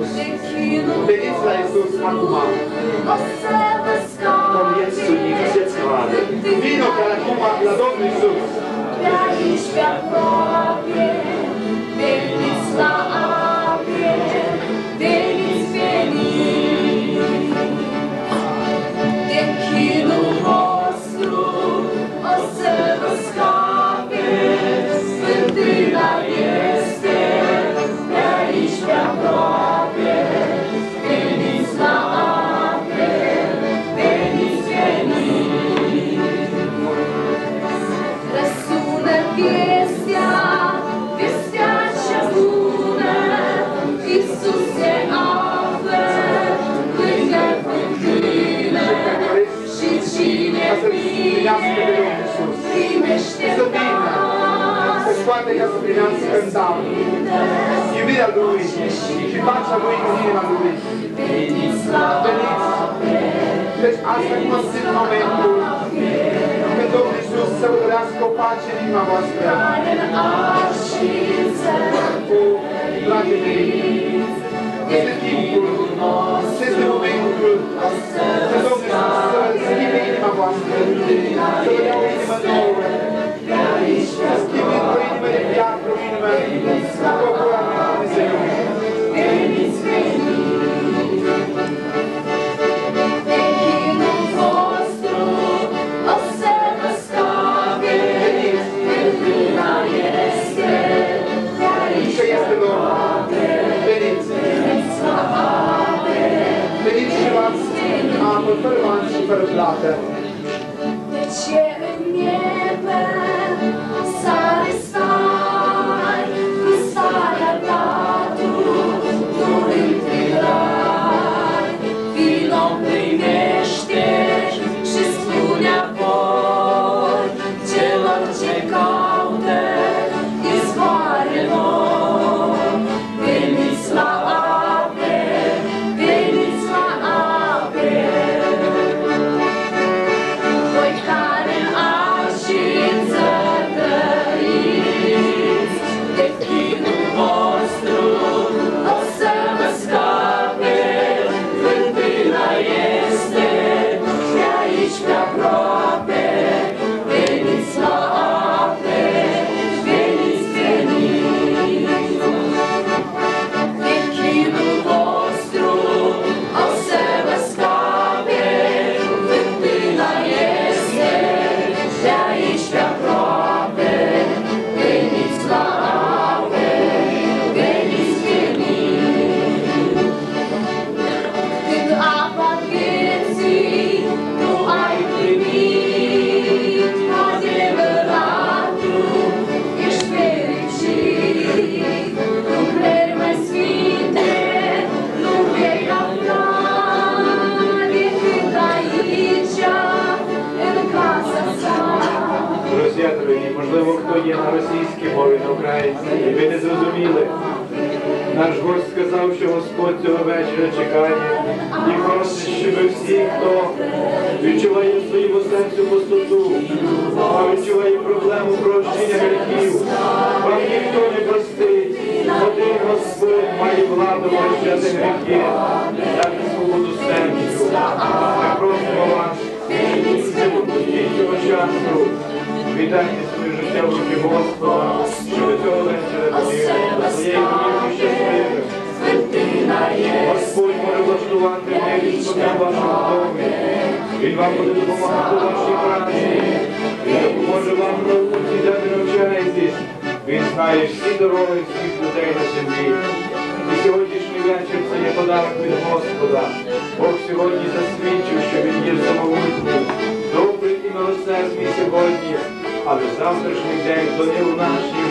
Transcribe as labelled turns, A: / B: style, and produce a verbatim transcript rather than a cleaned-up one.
A: Isus. Veniți la Isus acum. Vom Iesului, găseți cale. Vino chiar acum la Domnul Isus.
B: De aici pe aproape, veniți la ape, veniți, veniți. De chinul vostru o să vă scape, Sfântâna este de aici pe aproape, veniți la ape, veniți, veniți. Răsună vestea, vestea cea bună, Iisus se află lângă fântână și cine vine primește dar.
A: Se scoate ca să primească în dar iubirea Lui și pacea Lui în inima Lui.
B: Veniți la ape,
A: Deci asta cum a fost momentul când Domnul Iisus să urărească o pace în inima voastră.
B: care în așință,
A: O, dragii mei, este timpul, este momentul că Domnul Iisus să schimbe inima voastră, să vă dea o inimă nouă, să schimbe o inimă de piatră, o inimă cu o cură lui Dumnezeu.
B: veniți, veniți. De chinul vostru o să vă scape, Fântâna este de aici
A: Că este Lord. Veniți,
B: veniți la ape.
A: veniți și luați apă fără bani și fără plată.
B: De ce înnepe sare stai, cu sarea ta tu, tu întâlai. Vino primește și spune apoi celor ce caută izvoare noi. Veniți la ape, veniți la ape. Voi care în așință trăiți, de chinul vostru o să vă scape, Fântâna este de aici pe aproape, veniți la ape, veniți, veniți. De chinul vostru o să vă scape, Fântâna este de aici pe aproape, veniți la ape, veniți, veniți. Când apa vieții tu ai primit, adevăratul ești fericit. Lucrări mai sfinte nu vei afla decât aici, în casa sa.
C: Друзі, дорогі, можливо, хто є на російській мові, на українській, і ви не зрозуміли. Наш гость сказав, що Господь цього вечора чекає і просить, щоб всі, хто відчуває в своєму серцю пустоту, а відчуває проблему прощення гріхів, вам ніхто не простить. Один Господь має владу прощати гріхи, дати свободу серцю. Ми просимо вас, не пропустіть цього часу. Віддайте своє життя в руки Господа, щоб цього вечора довірили своєї домівки щасливим.
B: Фантина є.
C: Господь може влаштувати милість в вашому домі. Він вам буде допомагати у вашій праці. Він допоможе вам в науці, де ви навчаєтесь. Він знає всі дороги всіх людей на землі. І сьогоднішній вечір це є подарок від Господа. Бог сьогодні засвідчив, що Він є самовитним, добрий і милосердний сьогодні, але завтрашній день донив нашій